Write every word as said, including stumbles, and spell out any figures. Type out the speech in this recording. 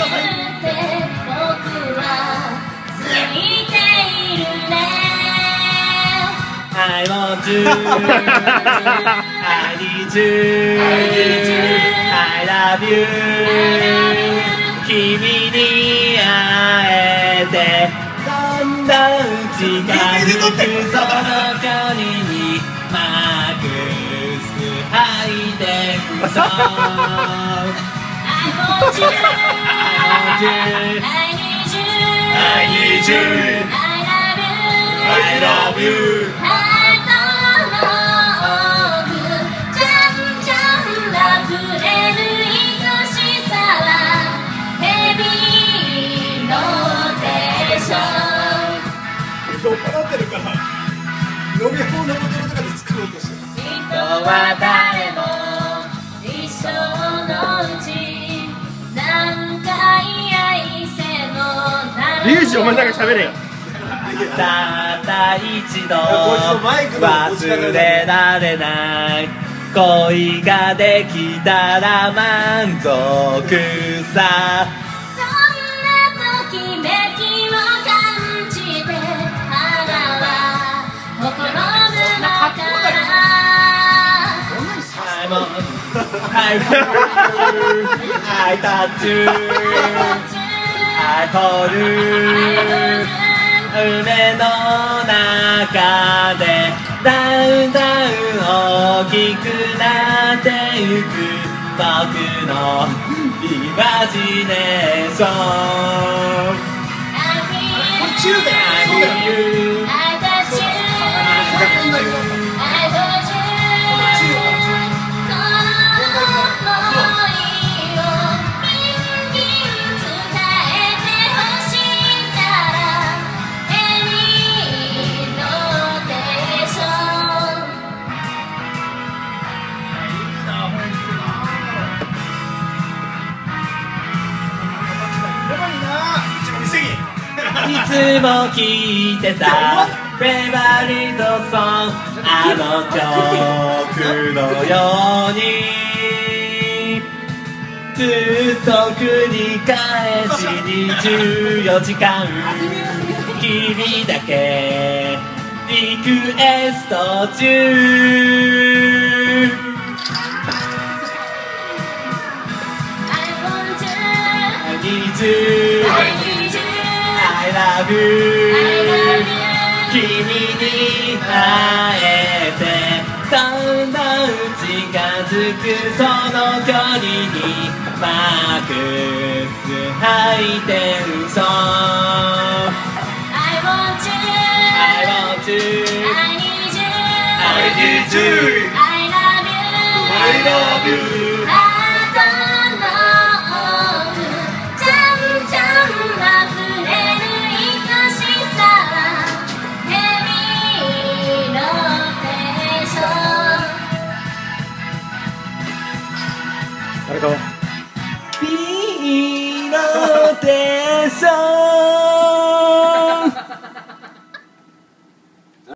ださい。 I want you, I need you, I love you 君に会えてだんだん近づくその距離にマックスハイテンション I want you, I need you, I need you, I love you 酔っ払ってるから飲み物のボトルとかで作ろうとしてる。 人は誰も一生のうち何回愛せのなるリュウジお前なんか喋れよ。 たった一度忘れられない恋ができたら満足さそんなときめきを感じて花はほころぶ中から I'm on I I touch you I hold you 夢の中でだんだん大きくなってゆく僕のイマジネーション I feel you I touch you I hold you この想いをギンギン伝えてほしいからいつも聴いてたフェイバリットソンあの曲のようにずっと繰り返しにじゅうよじかん君だけリクエスト中 I need you I love you 君に会えてだんだん近づくその距離にマックスハイテンション I want you I want you I need you I need you I love you I love youビーローテーション